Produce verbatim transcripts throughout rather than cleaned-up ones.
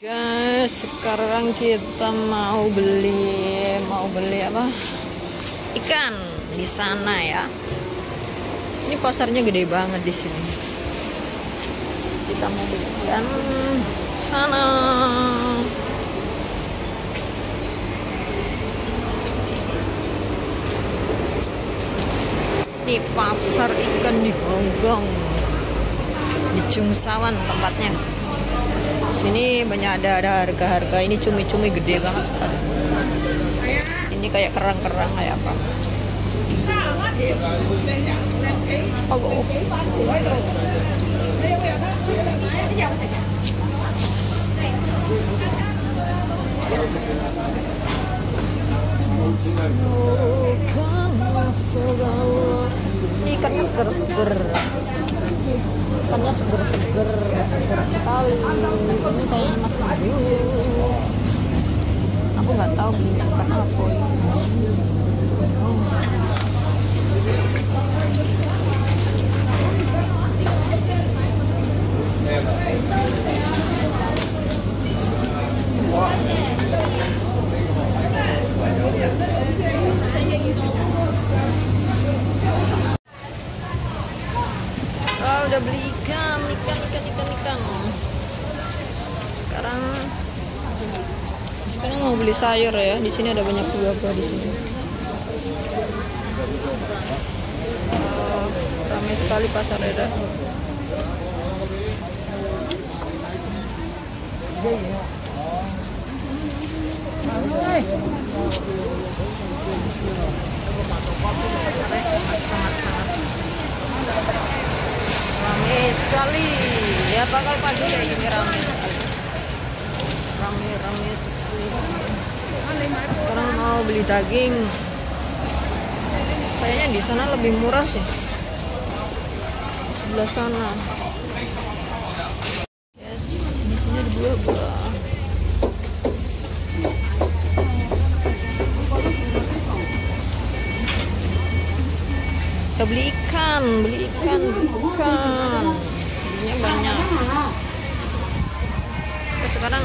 Guys, sekarang kita mau beli mau beli apa? Ikan di sana ya. Ini pasarnya gede banget di sini. Kita mau beli ikan sana. Ini pasar ikan di Hongkong, di Chungsawan tempatnya. Sini banyak ada ada harga-harga. Ini cumi-cumi gede banget sekali. Ini kayak kerang-kerang kayak apa? Halo. Ini ikannya seger-seger. Ikannya seger-seger, seger sekali. Ini kayaknya masih baru. Aku nggak tahu beli ikan apa ini. Oh, udah beli ikan, ikan, ikan, ikan, ikan. Sekarang, sekarang mau beli sayur ya. Di sini ada banyak buah-buah di sini. Oh, ramai sekali pasar ya. Ramai sekali ya, bakal pagi kayak gini ramai sekali, ramai ramai sekali. Sekarang mau beli daging, kayaknya di sana lebih murah sih, di sebelah sana. Yes, di sini ada buah-buah. Kita beli ikan, beli ikan, beli ikan. Belinya banyak. Kita sekarang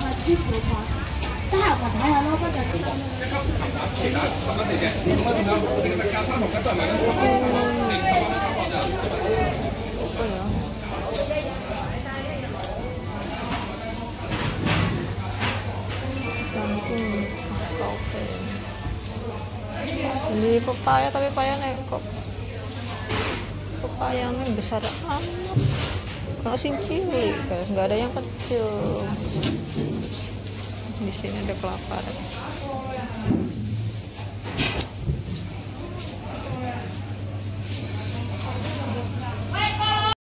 beli pepaya, tapi pepayanya kok pepayanya besar amat. Kalau sing cilik guys, nggak ada yang kecil. Di sini ada kelapa.